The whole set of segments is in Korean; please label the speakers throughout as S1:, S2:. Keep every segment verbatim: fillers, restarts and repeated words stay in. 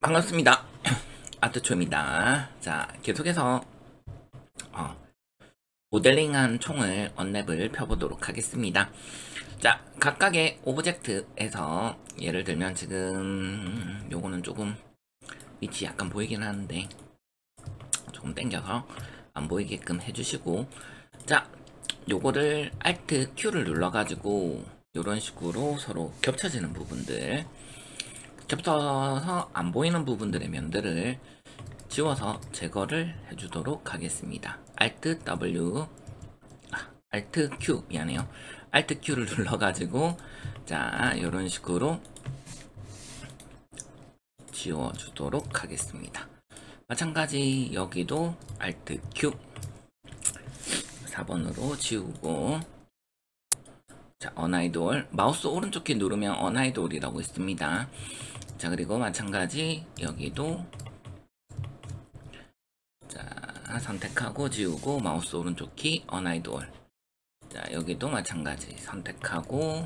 S1: 반갑습니다. 아트초입니다. 자, 계속해서 어, 모델링한 총을 언랩을 펴보도록 하겠습니다. 자, 각각의 오브젝트에서 예를 들면 지금 요거는 조금 위치 약간 보이긴 하는데 조금 당겨서 안 보이게끔 해주시고, 자, 요거를 Alt Q를 눌러가지고 요런 식으로 서로 겹쳐지는 부분들, 겹쳐서 안 보이는 부분들의 면들을 지워서 제거를 해주도록 하겠습니다. Alt W, 아, Alt Q, 미안해요. Alt Q를 눌러가지고, 자, 이런 식으로 지워주도록 하겠습니다. 마찬가지 여기도 Alt Q 사 번으로 지우고, 자, 언아이돌 마우스 오른쪽 키 누르면 언아이돌이라고 있습니다. 자, 그리고 마찬가지 여기도 자, 선택하고 지우고 마우스 오른쪽 키 언아이돌. 자, 여기도 마찬가지 선택하고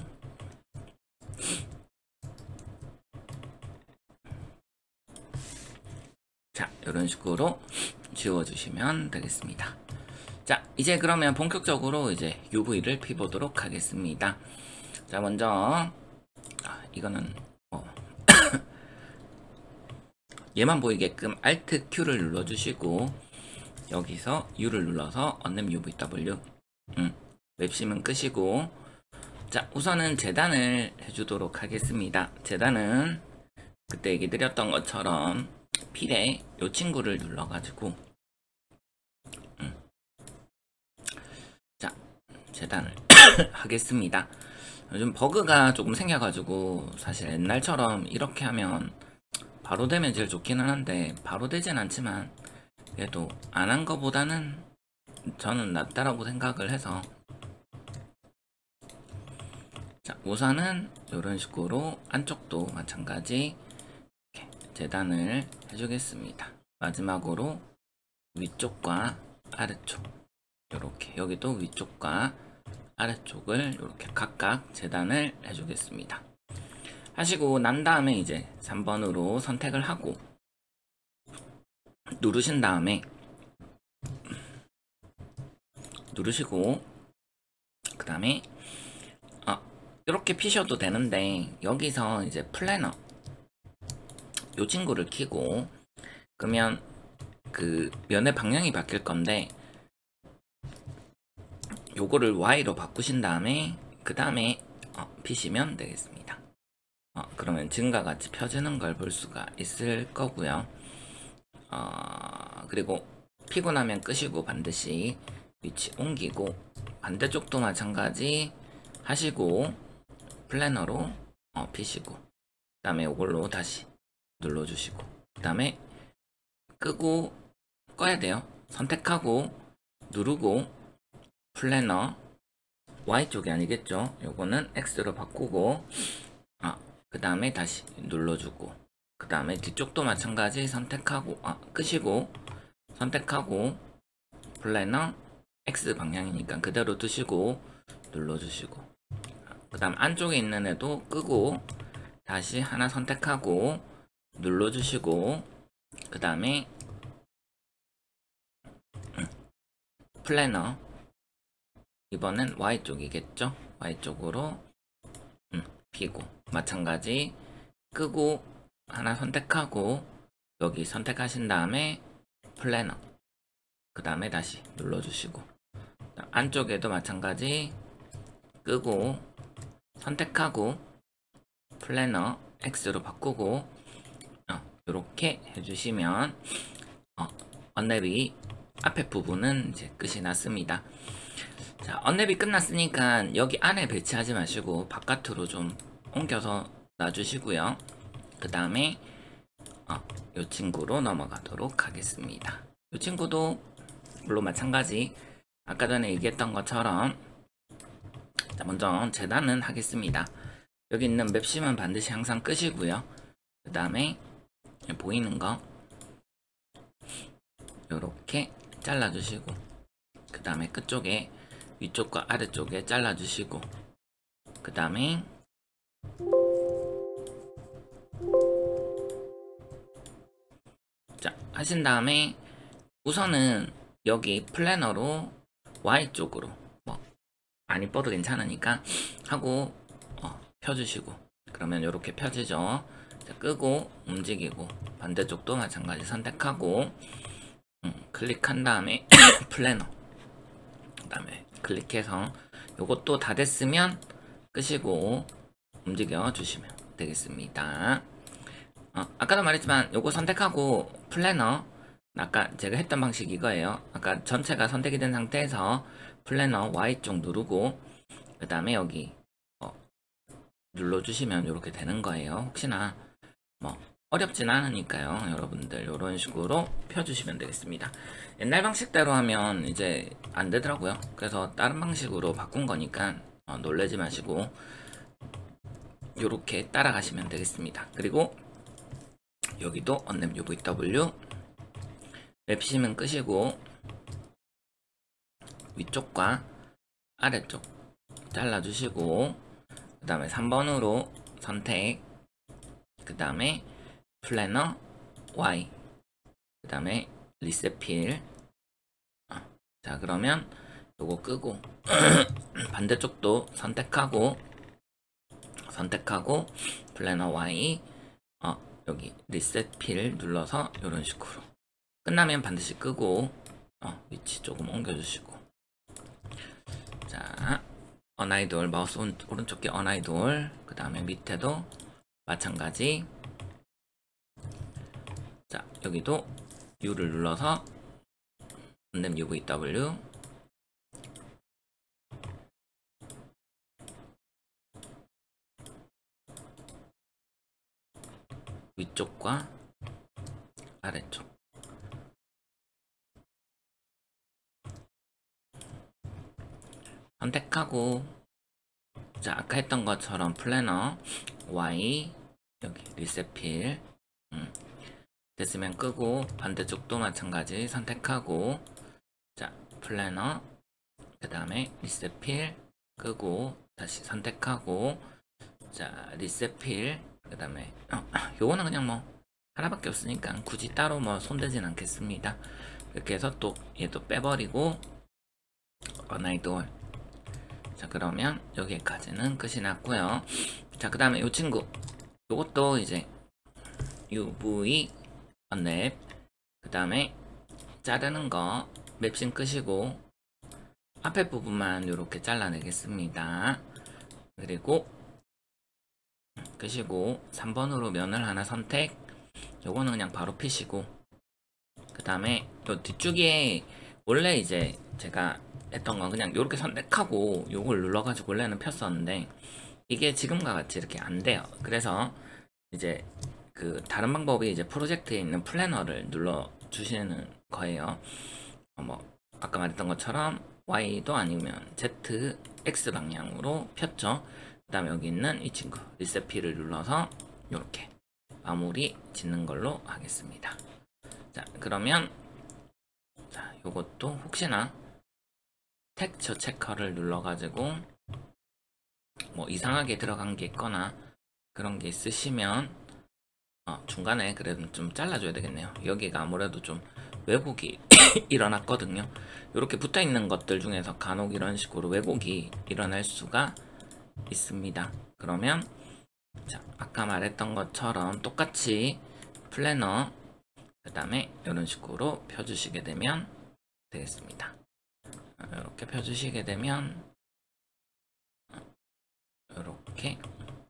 S1: 자, 이런 식으로 지워주시면 되겠습니다. 자, 이제 그러면 본격적으로 이제 유브이를 피보도록 하겠습니다. 자, 먼저 아, 이거는 뭐 얘만 보이게끔 Alt Q를 눌러주시고 여기서 U를 눌러서 언랩 유브이더블유, 음, 맵심은 끄시고, 자, 우선은 재단을 해주도록 하겠습니다. 재단은 그때 얘기 드렸던 것처럼 필에 요 친구를 눌러가지고 음, 자, 재단을 하겠습니다. 요즘 버그가 조금 생겨가지고 사실 옛날처럼 이렇게 하면 바로 되면 제일 좋기는 한데 바로 되진 않지만 그래도 안 한 거보다는 저는 낫다라고 생각을 해서, 자, 우선은 이런 식으로 안쪽도 마찬가지 이렇게 재단을 해주겠습니다. 마지막으로 위쪽과 아래쪽, 이렇게 여기도 위쪽과 아래쪽을 이렇게 각각 재단을 해주겠습니다. 하시고 난 다음에 이제 삼 번으로 선택을 하고 누르신 다음에 누르시고 그 다음에 어, 이렇게 피셔도 되는데 여기서 이제 플래너 요 친구를 키고, 그러면 그 면의 방향이 바뀔 건데 요거를 Y로 바꾸신 다음에 그 다음에 어, 피시면 되겠습니다. 어, 그러면 지금과 같이 펴지는 걸 볼 수가 있을 거고요. 어, 그리고 피고 나면 끄시고 반드시 위치 옮기고, 반대쪽도 마찬가지 하시고 플래너로 어, 피시고 그 다음에 이걸로 다시 눌러주시고 그 다음에 끄고 꺼야 돼요. 선택하고 누르고 플래너 Y쪽이 아니겠죠. 요거는 X로 바꾸고 아, 그 다음에 다시 눌러주고 그 다음에 뒤쪽도 마찬가지 선택하고 아, 끄시고 선택하고 플래너 X 방향이니까 그대로 두시고 눌러주시고 그 다음 안쪽에 있는 애도 끄고 다시 하나 선택하고 눌러주시고 그 다음에 플래너 이번엔 Y쪽이겠죠. Y쪽으로 음, 피고 마찬가지 끄고 하나 선택하고 여기 선택하신 다음에 플래너 그 다음에 다시 눌러주시고 안쪽에도 마찬가지 끄고 선택하고 플래너 X로 바꾸고 어, 이렇게 해주시면 어, 언랩이 앞에 부분은 이제 끝이 났습니다. 자, 언랩이 끝났으니까 여기 안에 배치하지 마시고 바깥으로 좀 옮겨서 놔주시고요. 그 다음에 어, 이 친구로 넘어가도록 하겠습니다. 이 친구도 물론 마찬가지 아까 전에 얘기했던 것처럼 자, 먼저 재단은 하겠습니다. 여기 있는 맵심은 반드시 항상 끄시고요. 그 다음에 보이는 거 요렇게 잘라주시고 그 다음에 끝쪽에 위쪽과 아래쪽에 잘라주시고 그 다음에 하신 다음에 우선은 여기 플래너로 Y쪽으로 뭐 안 이뻐도 괜찮으니까 하고 어, 펴주시고, 그러면 이렇게 펴지죠. 자, 끄고 움직이고 반대쪽도 마찬가지 선택하고 음, 클릭한 다음에 플래너, 그 다음에 클릭해서 요것도 다 됐으면 끄시고 움직여 주시면 되겠습니다. 어, 아까도 말했지만 요거 선택하고 플래너, 아까 제가 했던 방식 이거예요. 아까 전체가 선택이 된 상태에서 플래너 Y쪽 누르고 그 다음에 여기 어, 눌러주시면 이렇게 되는 거예요. 혹시나 뭐 어렵진 않으니까요. 여러분들 이런 식으로 펴주시면 되겠습니다. 옛날 방식대로 하면 이제 안 되더라고요. 그래서 다른 방식으로 바꾼 거니까 어, 놀라지 마시고 이렇게 따라가시면 되겠습니다. 그리고 여기도 언랩 유브이더블유 맵시면 끄시고 위쪽과 아래쪽 잘라주시고 그 다음에 삼 번으로 선택, 그 다음에 플래너 Y, 그 다음에 리셋 필. 어, 자 그러면 요거 끄고 반대쪽도 선택하고 선택하고 플래너 Y, 어, 여기 리셋 필 눌러서 이런 식으로 끝나면 반드시 끄고 어, 위치 조금 옮겨주시고, 자 언아이돌 마우스 오른쪽 게 언아이돌, 그 다음에 밑에도 마찬가지. 자 여기도 U를 눌러서 언랩 유브이더블유 위쪽과 아래쪽 선택하고, 자 아까 했던 것처럼 플래너 Y 여기 리셋 필 음, 됐으면 끄고 반대쪽도 마찬가지 선택하고, 자 플래너 그 다음에 리셋 필 끄고 다시 선택하고, 자 리셋 필 그 다음에 어, 요거는 그냥 뭐 하나밖에 없으니까 굳이 따로 뭐 손대진 않겠습니다. 이렇게 해서 또 얘도 빼버리고 언아이돌. 자 그러면 여기까지는 끝이 났고요. 자 그 다음에 요 친구 요것도 이제 유브이 언랩, 그 다음에 자르는 거 맵싱 끄시고 앞에 부분만 이렇게 잘라내겠습니다. 그리고 끄시고 삼 번으로 면을 하나 선택, 요거는 그냥 바로 피시고, 그 다음에 요 뒤쪽에 원래 이제 제가 했던 건 그냥 요렇게 선택하고 요걸 눌러가지고 원래는 폈었는데 이게 지금과 같이 이렇게 안 돼요. 그래서 이제 그 다른 방법이 이제 프로젝트에 있는 플래너를 눌러 주시는 거예요. 어 뭐 아까 말했던 것처럼 Y도 아니면 Z, X 방향으로 폈죠. 그 다음에 여기 있는 이 친구 리셋 P를 눌러서 이렇게 마무리 짓는 걸로 하겠습니다. 자 그러면 자 요것도 혹시나 텍스처 체커를 눌러가지고 뭐 이상하게 들어간 게 있거나 그런 게 있으시면 어, 중간에 그래도 좀 잘라줘야 되겠네요. 여기가 아무래도 좀 왜곡이 일어났거든요. 이렇게 붙어 있는 것들 중에서 간혹 이런 식으로 왜곡이 일어날 수가 있습니다. 그러면 자 아까 말했던 것처럼 똑같이 플래너 그 다음에 이런 식으로 펴주시게 되면 되겠습니다. 이렇게 펴주시게 되면 이렇게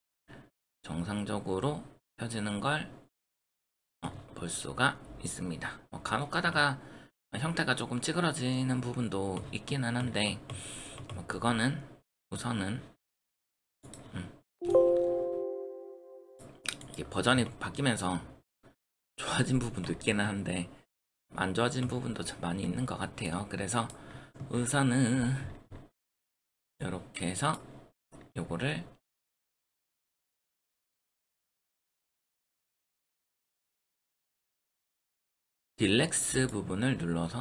S1: 정상적으로 펴지는 걸 볼 수가 있습니다. 뭐 간혹 가다가 형태가 조금 찌그러지는 부분도 있기는 한데 뭐 그거는 우선은 음 이게 버전이 바뀌면서 좋아진 부분도 있기는 한데 안 좋아진 부분도 참 많이 있는 것 같아요. 그래서 우선은 이렇게 해서 요거를 딜렉스 부분을 눌러서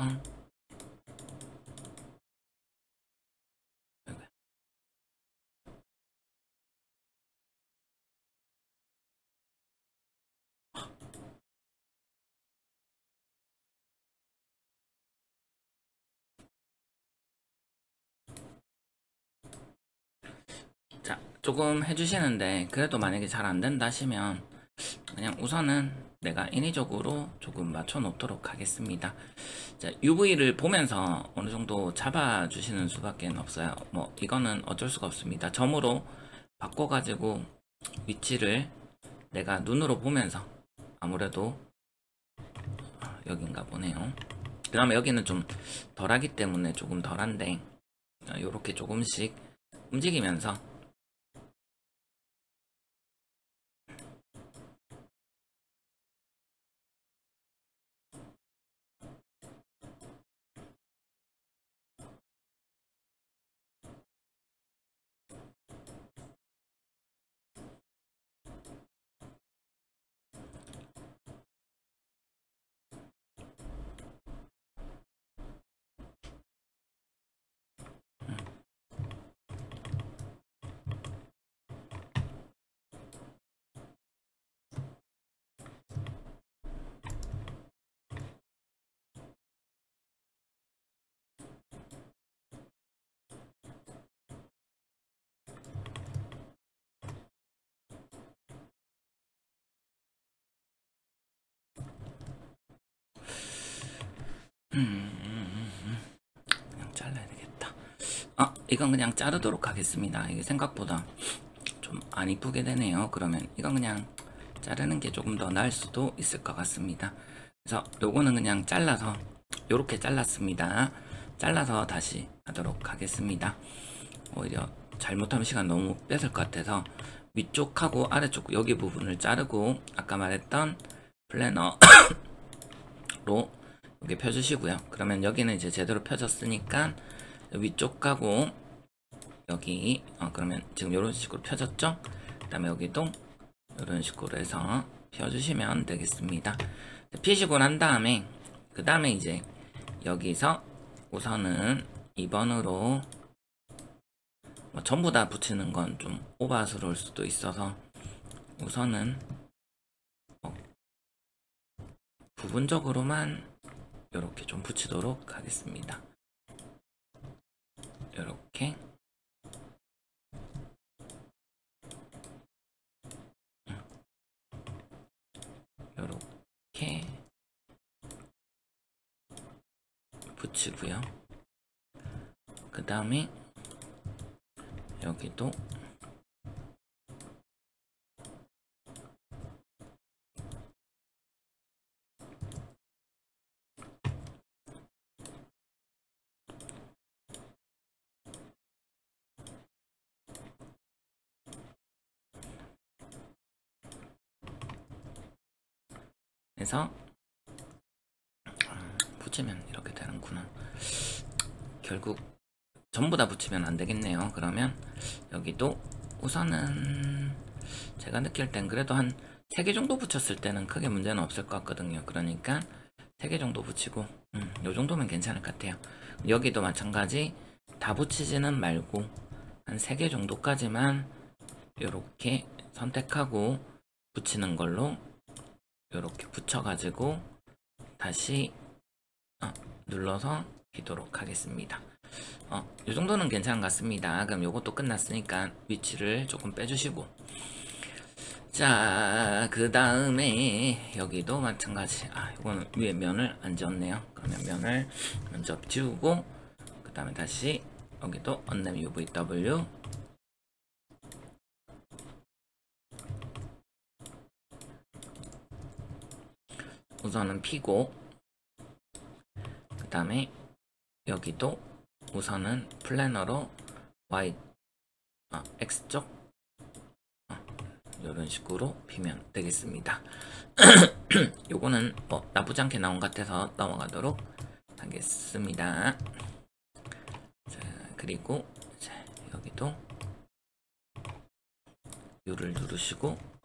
S1: 조금 해주시는데 그래도 만약에 잘 안된다 하시면 그냥 우선은 내가 인위적으로 조금 맞춰 놓도록 하겠습니다. 자, 유브이를 보면서 어느 정도 잡아 주시는 수밖에 없어요. 뭐 이거는 어쩔 수가 없습니다. 점으로 바꿔 가지고 위치를 내가 눈으로 보면서 아무래도 여긴가 보네요. 그 다음에 여기는 좀 덜하기 때문에 조금 덜한데 요렇게 조금씩 움직이면서 그냥 잘라야 되겠다. 아, 이건 그냥 자르도록 하겠습니다. 이게 생각보다 좀 안 이쁘게 되네요. 그러면 이건 그냥 자르는 게 조금 더 나을 수도 있을 것 같습니다. 그래서 요거는 그냥 잘라서 요렇게 잘랐습니다. 잘라서 다시 하도록 하겠습니다. 오히려 잘못하면 시간 너무 뺏을 것 같아서 위쪽하고 아래쪽 여기 부분을 자르고 아까 말했던 플래너로 이렇게 펴주시고요. 그러면 여기는 이제 제대로 펴졌으니까 위쪽하고 여기 어 그러면 지금 이런 식으로 펴졌죠? 그 다음에 여기도 이런 식으로 해서 펴주시면 되겠습니다. 피시고 난 다음에 그 다음에 이제 여기서 우선은 이 번으로 뭐 전부 다 붙이는 건 좀 오바스러울 수도 있어서 우선은 어 부분적으로만 이렇게 좀 붙이도록 하겠습니다. 이렇게 이렇게 붙이고요. 그 다음에 여기도 해서 붙이면 이렇게 되는구나. 결국 전부 다 붙이면 안 되겠네요. 그러면 여기도 우선은 제가 느낄 땐 그래도 한 세 개 정도 붙였을 때는 크게 문제는 없을 것 같거든요. 그러니까 세 개 정도 붙이고 음, 요 정도면 괜찮을 것 같아요. 여기도 마찬가지 다 붙이지는 말고 한 세 개 정도까지만 이렇게 선택하고 붙이는 걸로 이렇게 붙여가지고 다시 어, 눌러서 비도록 하겠습니다. 어, 이 정도는 괜찮은 것 같습니다. 그럼 요것도 끝났으니까 위치를 조금 빼주시고 자, 그 다음에 여기도 마찬가지. 아, 이거는 위에 면을 안 지웠네요. 그러면 면을 먼저 지우고 그 다음에 다시 여기도 언랩 유브이더블유 우선은 피고 그 다음에 여기도 우선은 플래너로 Y 어, X쪽 어, 이런 식으로 피면 되겠습니다. 요거는 뭐 나쁘지 않게 나온 것 같아서 넘어가도록 하겠습니다. 자, 그리고 자, 여기도 U를 누르시고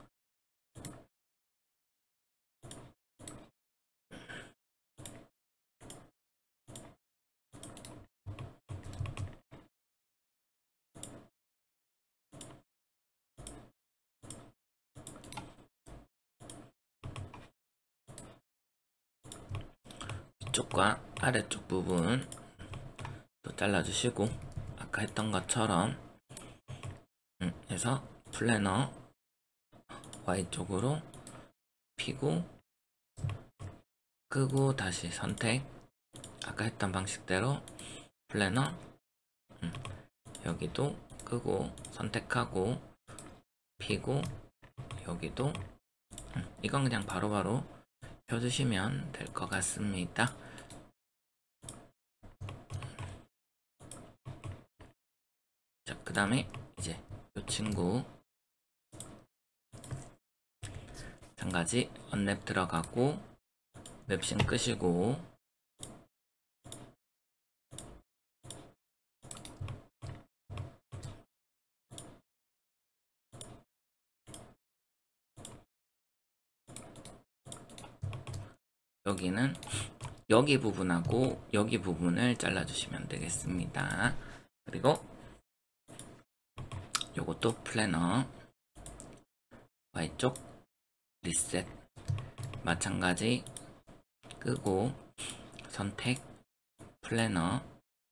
S1: 위쪽과 아래쪽 부분 또 잘라주시고 아까 했던 것처럼 음, 해서 플래너 Y쪽으로 피고 끄고 다시 선택, 아까 했던 방식대로 플래너 음, 여기도 끄고 선택하고 피고 여기도 음, 이건 그냥 바로바로 펴주시면 될 것 같습니다. 자, 그 다음에 이제 이 친구 마찬가지 언랩 들어가고 맵싱 끄시고 여기는 여기 부분하고 여기 부분을 잘라주시면 되겠습니다. 그리고 요것도 플래너 Y쪽 리셋 마찬가지 끄고 선택 플래너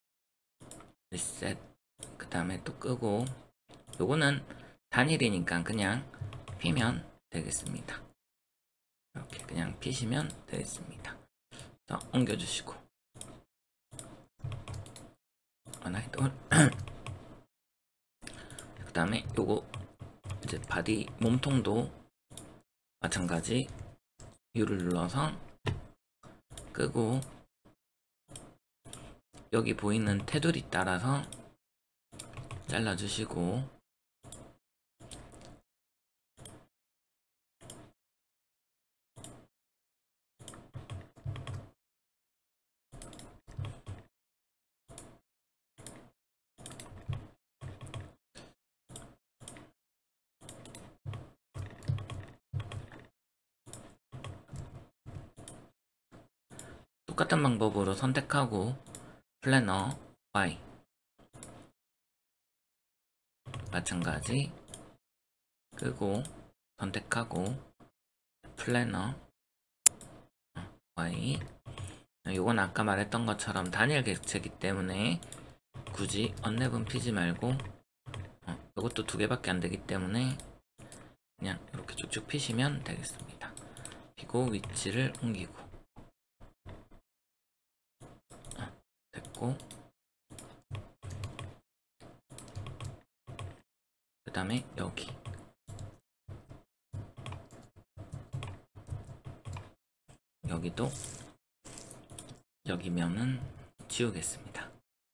S1: 리셋 그 다음에 또 끄고 요거는 단일이니까 그냥 피면 되겠습니다. 이렇게 그냥 피시면 되겠습니다. 자, 옮겨주시고 하나이돌 그 다음에 요거 이제 바디 몸통도 마찬가지 U를 눌러서 끄고 여기 보이는 테두리 따라서 잘라주시고 똑같은 방법으로 선택하고 플래너 Y 마찬가지 끄고 선택하고 플래너 Y 요건 아까 말했던 것처럼 단일 객체이기 때문에 굳이 언랩은 피지 말고 어, 요것도 두 개밖에 안 되기 때문에 그냥 이렇게 쭉쭉 피시면 되겠습니다. 피고 위치를 옮기고 됐고 그 다음에 여기 여기도 여기면은 지우겠습니다.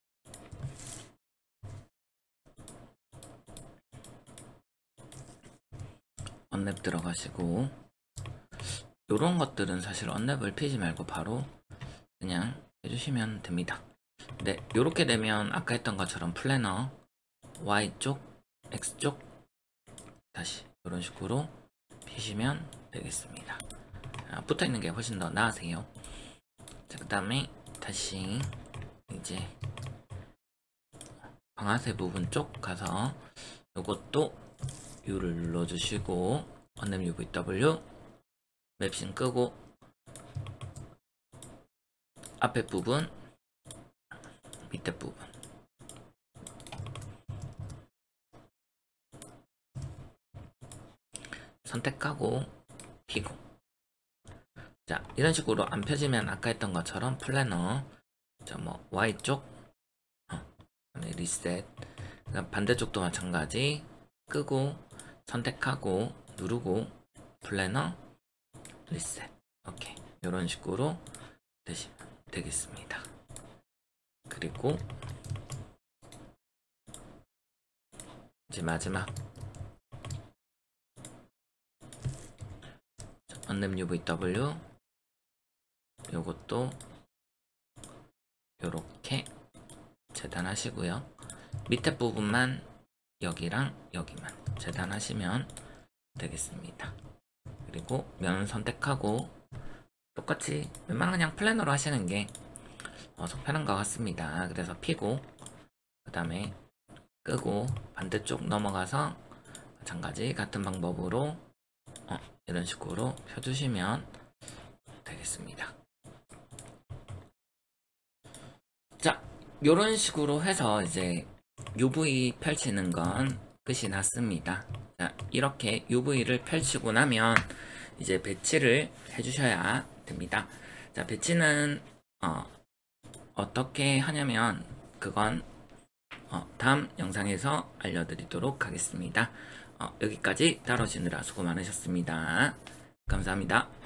S1: 언랩 들어가시고 요런 것들은 사실 언랩을 피지 말고 바로 그냥 해주시면 됩니다. 네, 요렇게 되면 아까 했던 것처럼 플래너 Y쪽, X쪽 다시 이런 식으로 피시면 되겠습니다. 아, 붙어있는 게 훨씬 더 나으세요. 자, 그 다음에 다시 이제 방아쇠 부분 쪽 가서 요것도 U를 눌러주시고 언랩 유브이더블유 맵싱 끄고 앞에 부분 밑에 부분 선택하고 피고 자 이런 식으로 안 펴지면 아까 했던 것처럼 플래너 자 뭐 Y쪽 어, 리셋 반대쪽도 마찬가지 끄고 선택하고 누르고 플래너 리셋 오케이 이런 식으로 되시면 되겠습니다. 그리고 이제 마지막 언랩 유브이더블유 요것도 요렇게 재단하시고요. 밑에 부분만 여기랑 여기만 재단하시면 되겠습니다. 그리고 면 선택하고 똑같이 웬만하면 그냥 플래너로 하시는 게 어, 속 편한 것 같습니다. 그래서 피고 그 다음에 끄고 반대쪽 넘어가서 마찬가지 같은 방법으로 어, 이런 식으로 펴주시면 되겠습니다. 자, 이런 식으로 해서 이제 유브이 펼치는 건 끝이 났습니다. 자, 이렇게 유브이를 펼치고 나면 이제 배치를 해주셔야 됩니다. 자, 배치는 어, 어떻게 하냐면 그건 어, 다음 영상에서 알려드리도록 하겠습니다. 어, 여기까지 다뤄주느라 수고 많으셨습니다. 감사합니다.